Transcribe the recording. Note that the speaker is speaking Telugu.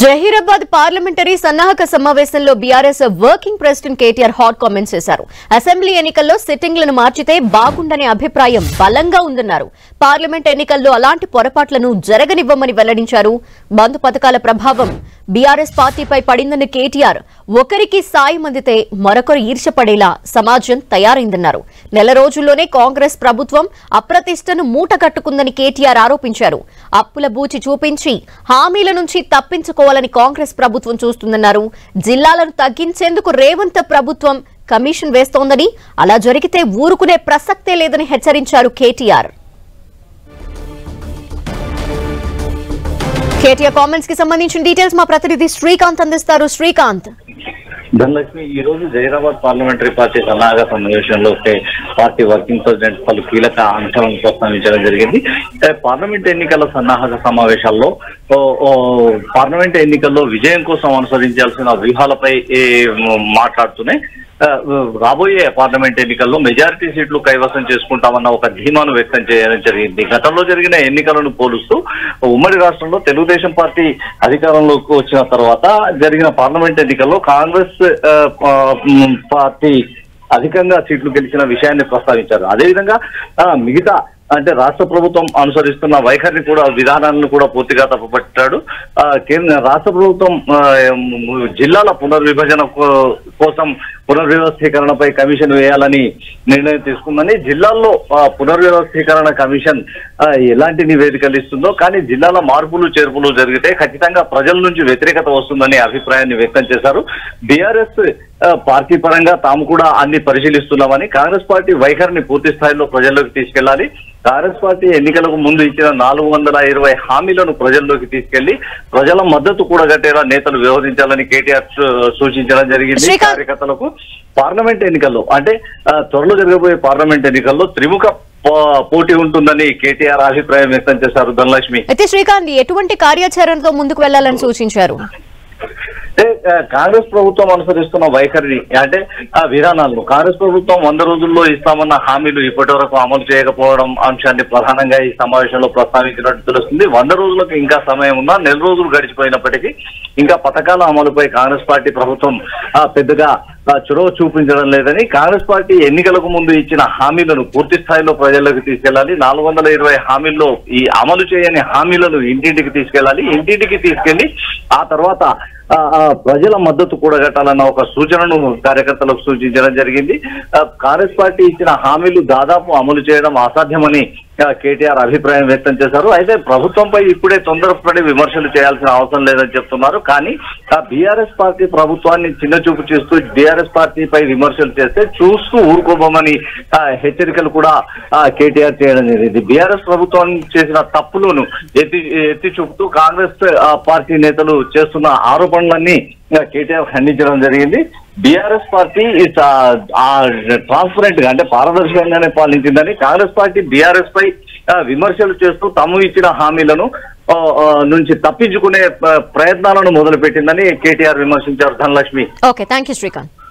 జహీరాబాద్ పార్లమెంటరీ సన్నాహక సమావేశంలో BRS working president KTR hot comments చేశారు. అసెంబ్లీ ఎన్నికల్లో సిట్టింగ్లను మార్చితే బాగుండనే అభిప్రాయం బలంగా ఉందన్నారు. పార్లమెంట్ ఎన్నికల్లో అలాంటి పొరపాట్లను జరగనివ్వమని వెల్లడించారు. బంధు పథకాల ప్రభావం బీఆర్ఎస్ పార్టీపై పడిందని కేటీఆర్, ఒకరికి సాయం అందితే మరొకరు ఈర్ష్యపడేలా సమాజం తయారైందన్నారు. నెల రోజుల్లోనే కాంగ్రెస్ ప్రభుత్వం అప్రతిష్టను మూటగట్టుకుందని కేటీఆర్ ఆరోపించారు. అప్పుల బూచి చూపించి హామీల నుంచి తప్పించుకోవాలని కాంగ్రెస్ ప్రభుత్వం చూస్తుందన్నారు. జిల్లాలను తగ్గించేందుకు రేవంత్ ప్రభుత్వం కమిషన్ వేస్తోందని, అలా జరిగితే ఊరుకునే ప్రసక్తే లేదని హెచ్చరించారు కేటీఆర్. కేటీఆర్ కామెంట్స్ కి సంబంధించిన డీటెయిల్స్ మా ప్రతినిధి శ్రీకాంత్ అందిస్తారు. శ్రీకాంత్. ధనలక్ష్మి, ఈ రోజు జహీరాబాద్ పార్లమెంటరీ పార్టీ సన్నాహక సమావేశంలో పార్టీ వర్కింగ్ ప్రెసిడెంట్ పలు కీలక అంశాలను ప్రస్తావించడం జరిగింది. పార్లమెంట్ ఎన్నికల సన్నాహక సమావేశాల్లో పార్లమెంట్ ఎన్నికల్లో విజయం కోసం అనుసరించాల్సిన వ్యూహాలపై మాట్లాడుతూనే రాబోయే పార్లమెంట్ ఎన్నికల్లో మెజారిటీ సీట్లు కైవసం చేసుకుంటామన్న ఒక ధీమాను వ్యక్తం చేయడం జరిగింది. గతంలో జరిగిన ఎన్నికలను పోలుస్తూ ఉమ్మడి రాష్ట్రంలో తెలుగుదేశం పార్టీ అధికారంలోకి వచ్చిన తర్వాత జరిగిన పార్లమెంట్ ఎన్నికల్లో కాంగ్రెస్ పార్టీ అధికంగా సీట్లు గెలిచిన విషయాన్ని ప్రస్తావించారు. అదేవిధంగా మిగతా అంటే రాష్ట్ర ప్రభుత్వం అనుసరిస్తున్న వైఖరిని కూడా, విధానాలను కూడా పూర్తిగా తప్పుపట్టాడు. రాష్ట్ర ప్రభుత్వం జిల్లాల పునర్విభజన కోసం పునర్వ్యవస్థీకరణపై కమిషన్ వేయాలని నిర్ణయం తీసుకుందని, జిల్లాల్లో పునర్వ్యవస్థీకరణ కమిషన్ ఎలాంటి నివేదికలు ఇస్తుందో, కానీ జిల్లాల మార్పులు చేర్పులు జరిగితే ఖచ్చితంగా ప్రజల నుంచి వ్యతిరేకత వస్తుందని అభిప్రాయాన్ని వ్యక్తం చేశారు. బీఆర్ఎస్ పార్టీ పరంగా తాము కూడా అన్ని పరిశీలిస్తున్నామని, కాంగ్రెస్ పార్టీ వైఖరిని పూర్తి స్థాయిలో ప్రజల్లోకి తీసుకెళ్లాలి, కాంగ్రెస్ పార్టీ ఎన్నికలకు ముందు ఇచ్చిన 420 హామీలను ప్రజల్లోకి తీసుకెళ్లి ప్రజల మద్దతు కూడగట్టేలా నేతలు వ్యవహరించాలని కేటీఆర్ సూచించడం జరిగింది. కార్యకర్తలకు పార్లమెంట్ ఎన్నికల్లో అంటే త్వరలో జరగబోయే పార్లమెంట్ ఎన్నికల్లో త్రిముఖ పోటీ ఉంటుందని కేటీఆర్ అభిప్రాయం వ్యక్తం చేశారు. ధనలక్ష్మి, అయితే శ్రీకాంత్ ఎటువంటి కార్యాచరణతో ముందుకు వెళ్లాలని సూచించారు? కాంగ్రెస్ ప్రభుత్వం అనుసరిస్తున్న వైఖరిని అంటే విధానాలను, కాంగ్రెస్ ప్రభుత్వం 100 రోజుల్లో ఇస్తామన్న హామీలు ఇప్పటి వరకు అమలు చేయకపోవడం అంశాన్ని ప్రధానంగా ఈ సమావేశంలో ప్రస్తావించినట్టు తెలుస్తుంది. 100 రోజులకు ఇంకా సమయం ఉన్నా, నెల రోజులు గడిచిపోయినప్పటికీ ఇంకా పథకాల అమలుపై కాంగ్రెస్ పార్టీ ప్రభుత్వం పెద్దగా చొరవ చూపించడం లేదని, కాంగ్రెస్ పార్టీ ఎన్నికలకు ముందు ఇచ్చిన హామీలను పూర్తి స్థాయిలో ప్రజల్లోకి తీసుకెళ్లాలి, 420 హామీల్లో ఈ అమలు చేయని హామీలను ఇంటింటికి తీసుకెళ్లాలి, ఇంటింటికి తీసుకెళ్లి ఆ తర్వాత ప్రజల మద్దతు కూడగట్టాలన్న ఒక సూచనను కార్యకర్తలకు సూచించడం జరిగింది. కాంగ్రెస్ పార్టీ ఇచ్చిన హామీలు దాదాపు అమలు చేయడం అసాధ్యమని కేటీఆర్ అభిప్రాయం వ్యక్తం చేశారు. అయితే ప్రభుత్వంపై ఇప్పుడే తొందరపడి విమర్శలు చేయాల్సిన అవసరం లేదని చెప్తున్నారు. కానీ బీఆర్ఎస్ పార్టీ ప్రభుత్వాన్ని చిన్న చూపు చేస్తూ బీఆర్ఎస్ పార్టీపై విమర్శలు చేస్తే చూస్తూ ఊరుకోబోమని హెచ్చరికలు కూడా కేటీఆర్ చేయడం జరిగింది. బీఆర్ఎస్ ప్రభుత్వం చేసిన తప్పులను ఎత్తి చూపుతూ కాంగ్రెస్ పార్టీ నేతలు చేస్తున్న ఆరోపణలన్నీ కేటీఆర్ ఖండించడం జరిగింది. బీఆర్ఎస్ పార్టీ ట్రాన్స్పరెంట్ గా అంటే పారదర్శకంగానే పాలించిందని, కాంగ్రెస్ పార్టీ బీఆర్ఎస్ పై విమర్శలు చేస్తూ తాము ఇచ్చిన హామీలను నుంచి తప్పించుకునే ప్రయత్నాలను మొదలుపెట్టిందని కేటీఆర్ విమర్శించారు. Dhanalakshmi. Okay, thank you Srikanth.